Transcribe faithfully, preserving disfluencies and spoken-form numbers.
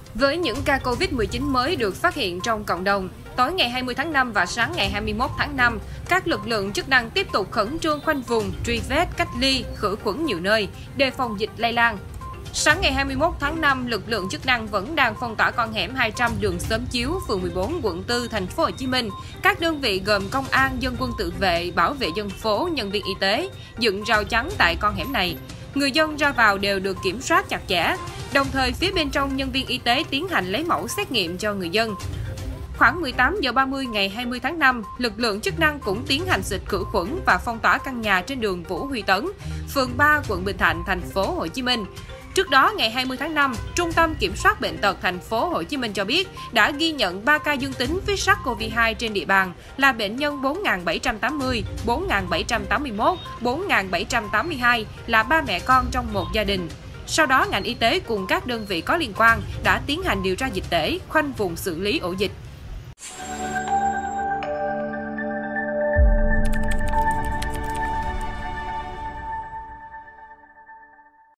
Với những ca Covid mười chín mới được phát hiện trong cộng đồng, tối ngày hai mươi tháng năm và sáng ngày hai mươi mốt tháng năm, các lực lượng chức năng tiếp tục khẩn trương khoanh vùng, truy vết, cách ly, khử khuẩn nhiều nơi, đề phòng dịch lây lan. Sáng ngày hai mươi mốt tháng năm, lực lượng chức năng vẫn đang phong tỏa con hẻm hai trăm đường Xóm Chiếu, phường mười bốn, quận tư, thành phố Hồ Chí Minh. Các đơn vị gồm công an, dân quân tự vệ, bảo vệ dân phố, nhân viên y tế dựng rào chắn tại con hẻm này. Người dân ra vào đều được kiểm soát chặt chẽ. Đồng thời, phía bên trong nhân viên y tế tiến hành lấy mẫu xét nghiệm cho người dân. Khoảng mười tám giờ ba mươi ngày hai mươi tháng năm, lực lượng chức năng cũng tiến hành xịt khử khuẩn và phong tỏa căn nhà trên đường Vũ Huy Tấn, phường ba, quận Bình Thạnh, thành phố Hồ Chí Minh. Trước đó, ngày hai mươi tháng năm, Trung tâm Kiểm soát Bệnh tật thành phố Hồ Chí Minh cho biết đã ghi nhận ba ca dương tính với SARS-xê o vê hai trên địa bàn là bệnh nhân bốn nghìn bảy trăm tám mươi, bốn nghìn bảy trăm tám mươi mốt, bốn nghìn bảy trăm tám mươi hai là ba mẹ con trong một gia đình. Sau đó, ngành y tế cùng các đơn vị có liên quan đã tiến hành điều tra dịch tễ, khoanh vùng xử lý ổ dịch.